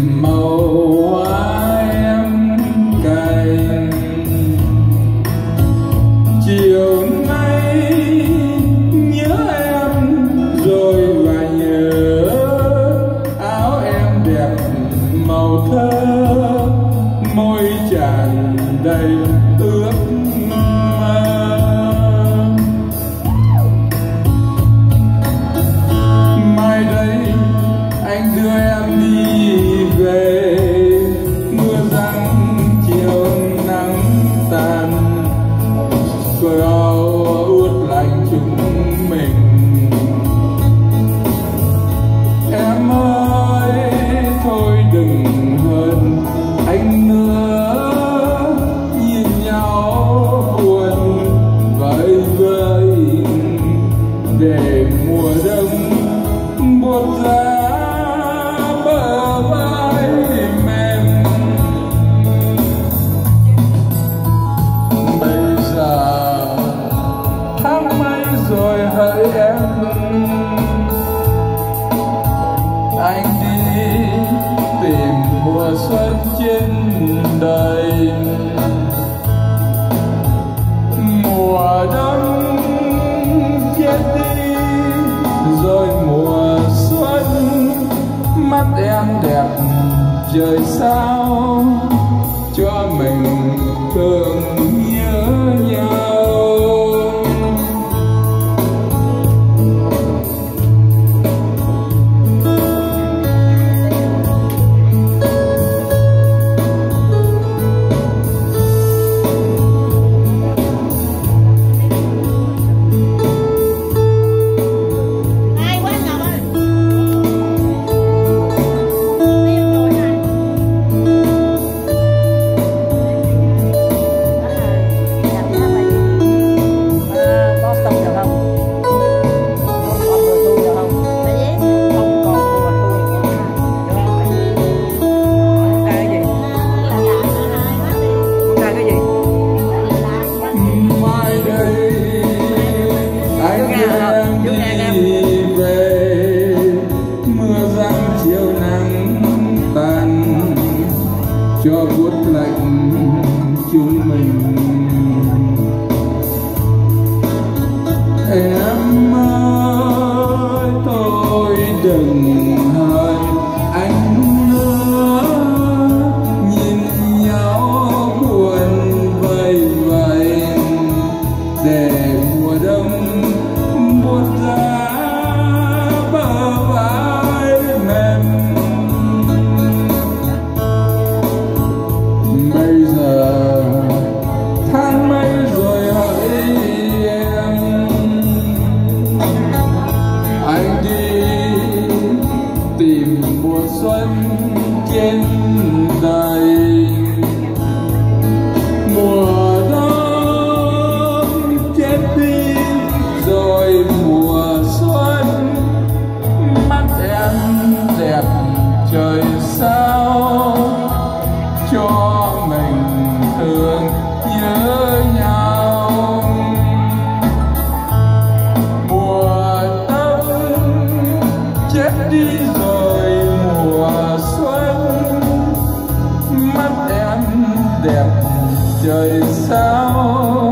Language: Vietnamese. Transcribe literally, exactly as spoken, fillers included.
màu hoa em cành. Chiều nay nhớ em rồi và nhớ áo em đẹp màu thơ, môi tràn đầy ước mơ. Mai đây anh đưa em đi về, mưa giăng chiều nắng tàn, cờ áo ướt lạnh chúng mình. Em ơi thôi đừng hờn anh nữa, nhìn nhau buồn vơi vơi để mùa đông buốt giá bờ vai mềm. Bây giờ tháng mấy rồi hỡi em, anh đi tìm mùa xuân trên đời. Mùa đông chết đi rồi mùa xuân, mắt em đẹp trời sao cho mình thương nhớ nhau. Cho buốt lạnh chúng mình. Em ơi tôi đừng hờn anh nữa, nhìn nhau buồn vơi vơi để mùa đông buốt giá bờ vai mềm. Bây giờ tháng mấy rồi hỡi em, anh đi tìm mùa xuân trên đời. Mùa đông chết đi rồi mùa xuân, mắt em đẹp trời sao cho mình thương nhớ nhau. Mùa đông chết đi rồi mùa xuân, mắt em đẹp trời sao